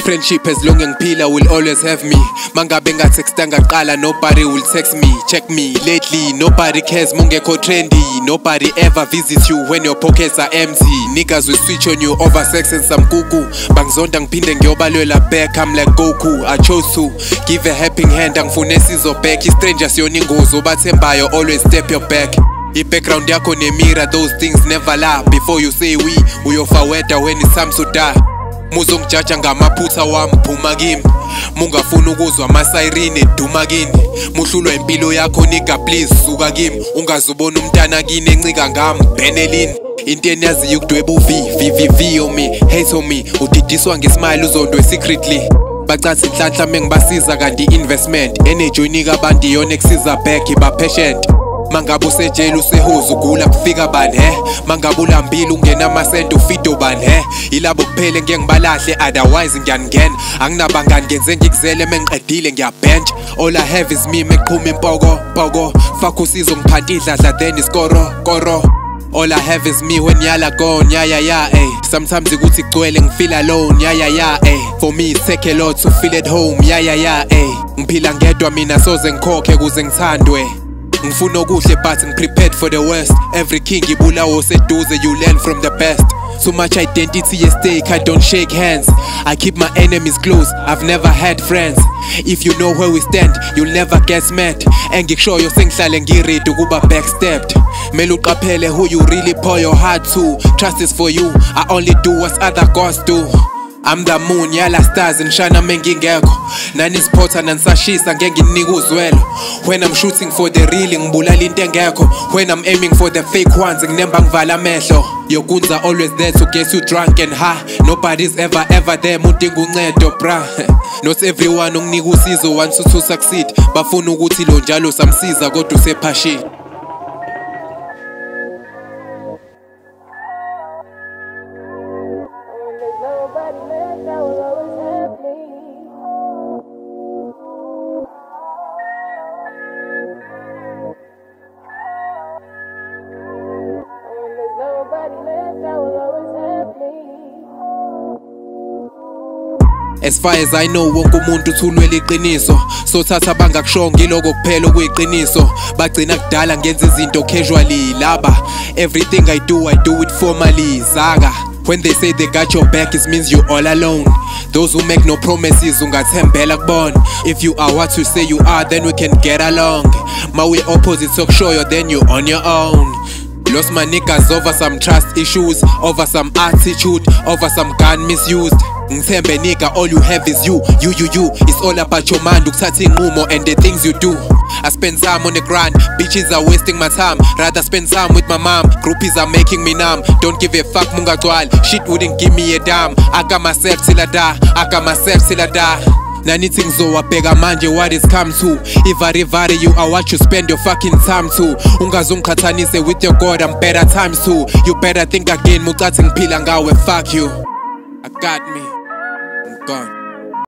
Friendship as long ngiphila will always have me. Mangabe ngatextanga qala nobody will text me. Check me lately, nobody cares mungekho trendy. Nobody ever visits you when your pockets are empty. Niggas will switch on you over sex and some kuku. Bangizonda ngiphinde ngiyobalwela back, I'm like Goku. I chose to give a helping hand, angifune sizo back. Strangers yona ingozi obathembayo, always step your back. I-background yakho nemira, those things never lie. Before you say we, uyofa weda when it's time to die. Muzongijaja ngamaphutha wami, phuma kimi. Mungafuna ukuzwa amasayirini, duma kini. Muhlulwa impilo yakho nigga please, suka kimi. Ungazubona umntana kini encika ngami, Benelini. Into eniyaziyo ukudweba uV on me, hate on me. Udidiswa ngesmile uzondwe secretly. Bacathi inhlanhla mengibasiza kanti investment. Energy unika abantu iyona ekusiza back, iba patient. Mangabe usejele usehoza ugula kufika bani mangabe ulambile ungena amasenti ufido bani ilabo kuphele ngeke ngibalahle otherwise ngiyaningena anginabangani ngenze ngikuzele mengiqedile ngiyabench all I have is me meqhuma impoko fuck usizo ngiphatha idladla then iskoro all I have is me when yala gone yeah sometimes ikuthi igcwele ngifeel alone yeah for me it take a lot to feel at home yeah ngiphila ngedwa mina soze ngikhokhe kuze ngithandwe ngifuna okuhle but ngiprepared for the worst. Every king ibulawo seduze, you learn from the best. Too much identity at stake, I don't shake hands. I keep my enemies close, I've never had friends. If you know where we stand, you'll never get mad. Engikushoyo sengihlale ngiready ukuba backstabbed. Mele uqaphele who you really pour your heart to. Trust is for you, I only do what other gods do. I'm the moon, yala stars ngishana mengingekho. Nani spotter nanisashisa ngeke nginike uzwelo. When I'm shooting for the real ngibulala into engekho. When I'm aiming for the fake ones nginemba ngivala amehlo. Yokunza always there to get you drunk and high. Nobody's ever there mudinga uncedo bra. Not everyone unginika usizo wants to succeed. Bafuna ukuthi lo njalo samsiza kodwa usephashi. As far as I know, wonke umuntu uthulwela iqiniso. So thatha bangakusho ngiloko kuphela okuyiqiniso. Bagcina kudala ngenza izinto casually laba. Everything I do it formally. Zaga. When they say they got your back, it means you're all alone. Those who make no promises, ungathembela kubona. If you are what you say you are, then we can get along. My way opposites talk show you, then you're on your own. Lost my niggas over some trust issues, over some attitude, over some gun misused. Ngithembe nigga, all you have is you. It's all about your mind, ukuthatha inqumo and the things you do. I spend time on the grind, bitches are wasting my time. Rather spend time with my mom, groupies are making me numb. Don't give a fuck mungagcwala, shit wouldn't give me a damn. I got myself till I die. Nanithi ngizowabheka manje what is come to. Ivari you are what you spend your fucking time to. Ungazongiqhathanise with your God, I'm better times two. You better think again, mucathi ngiphila ngawe, fuck you. I got me, I'm gone.